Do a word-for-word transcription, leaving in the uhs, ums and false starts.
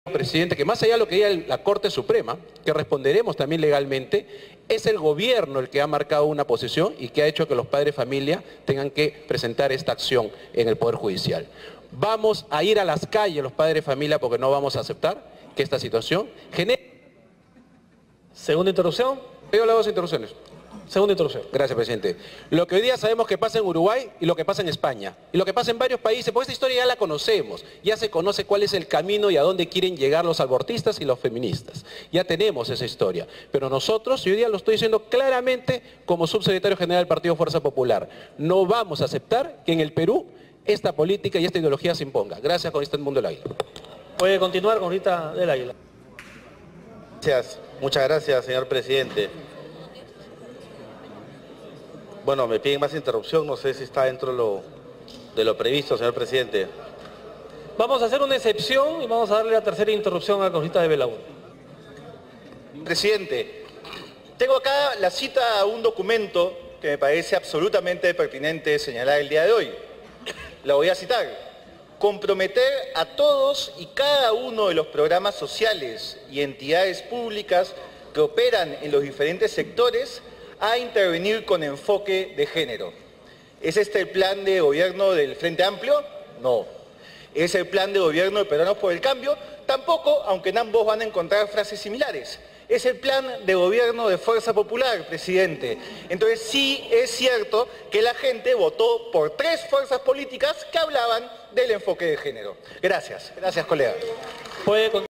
Presidente, que más allá de lo que diga la Corte Suprema, que responderemos también legalmente, es el gobierno el que ha marcado una posición y que ha hecho que los padres de familia tengan que presentar esta acción en el Poder Judicial. Vamos a ir a las calles los padres de familia porque no vamos a aceptar que esta situación genere... Segunda interrupción. Yo le hago dos interrupciones. Segunda interrupción. Gracias, presidente. Lo que hoy día sabemos que pasa en Uruguay y lo que pasa en España. Y lo que pasa en varios países, porque esta historia ya la conocemos. Ya se conoce cuál es el camino y a dónde quieren llegar los abortistas y los feministas. Ya tenemos esa historia. Pero nosotros, y hoy día lo estoy diciendo claramente como subsecretario general del Partido Fuerza Popular, no vamos a aceptar que en el Perú esta política y esta ideología se imponga. Gracias, congresista Edmundo del Águila. Puede continuar, congresista del Águila. Gracias. Muchas gracias, señor presidente. Bueno, me piden más interrupción, no sé si está dentro de lo, de lo previsto, señor presidente. Vamos a hacer una excepción y vamos a darle la tercera interrupción al congresista de Belaúnde. Presidente, tengo acá la cita a un documento que me parece absolutamente pertinente señalar el día de hoy. La voy a citar. Comprometer a todos y cada uno de los programas sociales y entidades públicas que operan en los diferentes sectores a intervenir con enfoque de género. ¿Es este el plan de gobierno del Frente Amplio? No. ¿Es el plan de gobierno de Peruanos por el Cambio? Tampoco, aunque en ambos van a encontrar frases similares. Es el plan de gobierno de Fuerza Popular, presidente. Entonces sí es cierto que la gente votó por tres fuerzas políticas que hablaban del enfoque de género. Gracias. Gracias, colega. Puede